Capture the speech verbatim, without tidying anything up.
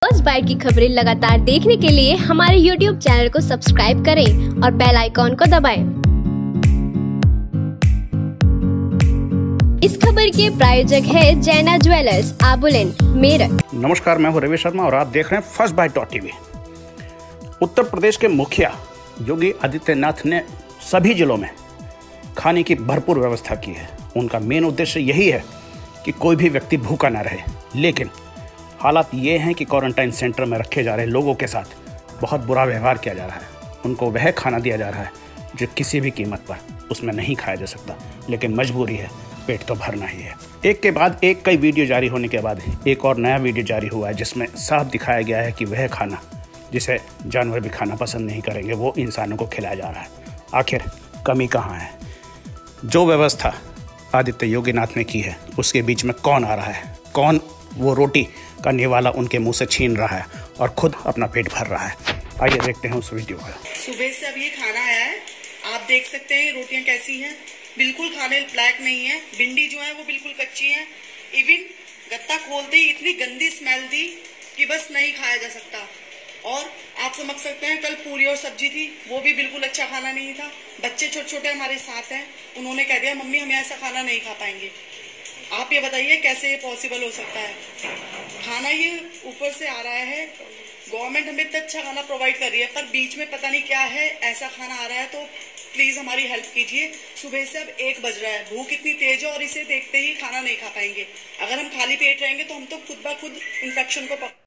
First bite की खबरें लगातार देखने के लिए हमारे यूट्यूब चैनल को सब्सक्राइब करें और बेल आइकॉन को दबाएं। इस खबर के प्रायोजक है जैना ज्वेलर्स, आबुलेन, मेरठ। नमस्कार, मैं हूं रवि शर्मा और आप देख रहे हैं first bite dot TV. Uttar Pradesh के मुखिया योगी आदित्यनाथ ने सभी जिलों में खाने की भरपूर व्यवस्था की है। उनका मेन उद्देश्य यही है कि कोई भी व्यक्ति भूखा ना रहे, लेकिन हालात ये हैं कि क्वारंटाइन सेंटर में रखे जा रहे लोगों के साथ बहुत बुरा व्यवहार किया जा रहा है। उनको वह खाना दिया जा रहा है जो किसी भी कीमत पर उसमें नहीं खाया जा सकता, लेकिन मजबूरी है, पेट तो भरना ही है। एक के बाद एक कई वीडियो जारी होने के बाद एक और नया वीडियो जारी हुआ है जिसमें साफ दिखाया गया है कि वह खाना जिसे जानवर भी खाना पसंद नहीं करेंगे वो इंसानों को खिलाया जा रहा है। आखिर कमी कहाँ है? जो व्यवस्था आदित्य योगीनाथ ने की है उसके बीच में कौन आ रहा है? कौन वो रोटी का निवाला उनके मुंह से छीन रहा है और खुद अपना पेट भर रहा है? आइए देखते हैं उस वीडियो को। सुबह से अब ये खाना आया है, आप देख सकते हैं रोटियां कैसी हैं, बिल्कुल खाने लायक नहीं है। भिंडी जो है वो बिल्कुल कच्ची है। इवन गत्ता खोलते ही इतनी गंदी स्मेल थी कि बस नहीं खाया जा सकता। और आप समझ सकते हैं कल पूरी और सब्जी थी, वो भी बिल्कुल अच्छा खाना नहीं था। बच्चे छोटे छोटे हमारे साथ हैं, उन्होंने कह दिया मम्मी हम ऐसा खाना नहीं खा पाएंगे। आप ये बताइए कैसे ये पॉसिबल हो सकता है? खाना ये ऊपर से आ रहा है, गवर्नमेंट हमें इतना अच्छा खाना प्रोवाइड कर रही है, पर बीच में पता नहीं क्या है, ऐसा खाना आ रहा है। तो प्लीज हमारी हेल्प कीजिए। सुबह से अब एक बज रहा है, भूख इतनी तेज है और इसे देखते ही खाना नहीं खा पाएंगे। अगर हम खाली पेट रहेंगे तो हम तो खुद ब खुद इन्फेक्शन को